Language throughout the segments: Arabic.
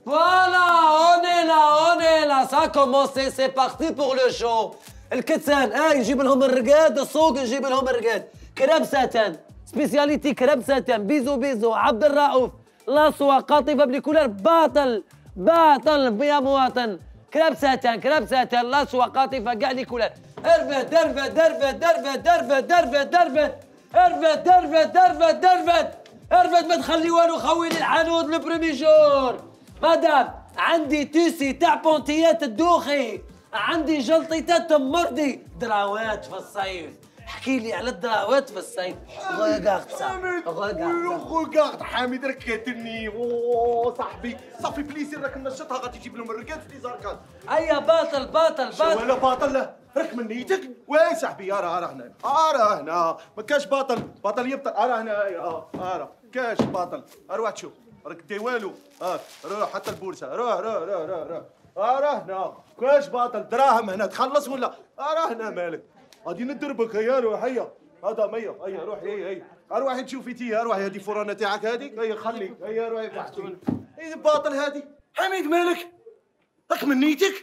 Voilà, on est là, ça a commencé, c'est parti pour le show. الكتان نجيب لهم الرقاد، السوق نجيب لهم الرقاد، كراب ساتان، سبيسياليتي كراب ساتان، بيزو عبد الرؤوف، لاصوة قاطفة بليكولار باطل يا مواطن، كراب ساتان، لاصوة قاطفة كاع ليكولار، ارفد ما تخلي والو خويني الحانوت لو بريمي جور. مدام عندي تيسي تاع بونتيات الدوخي، عندي جلطيتات مرضي، دراوات في الصيف. احكي لي على الدراوات في الصيف. غوغارد حامد راك قاتلني. اوه صاحبي صافي بليسير راك منشطها غادي تجيب لهم الرقاد في زاركان. ايا باطل ولا باطل لا راك من نيتك. وين صاحبي؟ راه هنا ما كاش باطل يبطل. راه هنايا راه كاش باطل. روح تشوف راك دي والو. روح حتى البورصه. روح راه هنا كاش باطل. دراهم هنا تخلص ولا؟ راه هنا مالك غادي ندربك. هيا روح هيا هذا مية. هيا روح هيا روحي تشوفي تي. روحي هذه فرانه تاعك هذيك. هيا خليك. هيا روحي تحكي. هي باطل هذه. حميد مالك؟ راك من نيتك؟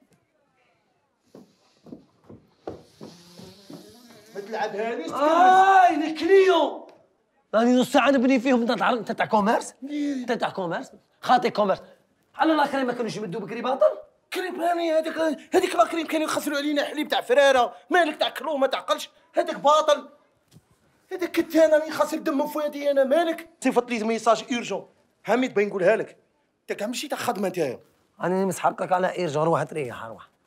ما تلعبهاليش. الكليون راني نص ساعه نبني فيهم. انت تاع كوميرس؟ انت تاع كوميرس؟ خاطي كوميرس. على لا كريم ما كانوش يمدوا بكري باطل. كريم راني هذيك لا كريم كانوا يخسروا علينا حليب تاع فراره. مالك تاع كلو ما تعقلش. هذاك باطل. هذاك كتان راني خاسر دم فؤادي انا. مالك؟ صيفط لي ميساج اورجون. حميد بغي نقولها لك. انت كاع ماشي تاع خدمه نتايا. راني مسحقك على ايرجون. روح تريح روح.